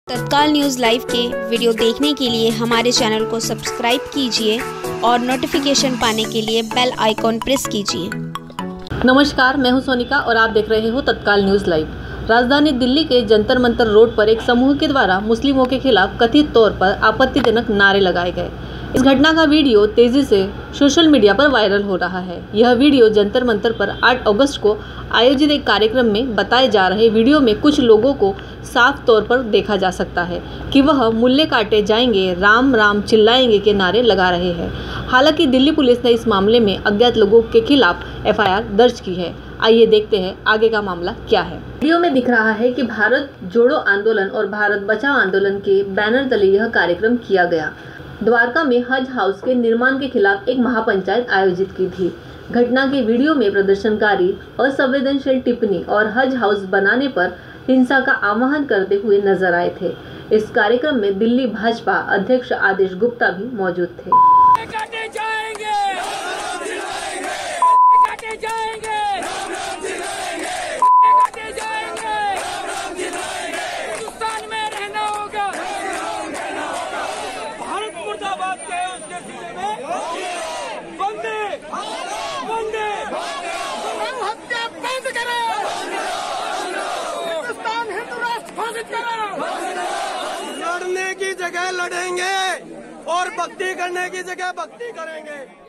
तत्काल news live के video देखने के लिए हमारे चैनल को सब्सक्राइब कीजिए और नोटिफिकेशन पाने के लिए बेल आइकॉन प्रेस कीजिए। नमस्कार, मैं हूं सोनिका और आप देख रहे हो तत्काल न्यूज़ लाइव। राजधानी दिल्ली के जंतर मंतर रोड पर एक समूह के द्वारा मुस्लिमों के खिलाफ कथित तौर पर आपत्तिजनक नारे लगाए गए। इस घटना का वीडियो तेजी से सोशल मीडिया पर वायरल हो रहा है। यह वीडियो जंतर मंतर पर 8 अगस्त को आयोजित एक कार्यक्रम में बताए जा रहे वीडियो में कुछ लोगों को साफ तौर पर देखा जा सकता है कि वह मुल्ले काटे जाएंगे, राम राम चिल्लाएंगे के नारे लगा रहे हैं। हालांकि दिल्ली पुलिस ने इस मामले में अज्ञात लोगों के खिलाफ FIR दर्ज की है। आइए देखते हैं आगे का मामला क्या है। वीडियो में दिख रहा है कि भारत जोड़ो आंदोलन और भारत बचाओ आंदोलन के बैनर तले यह कार्यक्रम किया गया। द्वारका में हज हाउस के निर्माण के खिलाफ एक महापंचायत आयोजित की थी। घटना के वीडियो में प्रदर्शनकारी असंवेदनशील टिप्पणी और हज हाउस बनाने पर हिंसा का आह्वान करते हुए नजर आए थे। इस कार्यक्रम में दिल्ली भाजपा अध्यक्ष आदेश गुप्ता भी मौजूद थे। लड़ने की जगह लड़ेंगे और भक्ति करने की जगह भक्ति करेंगे।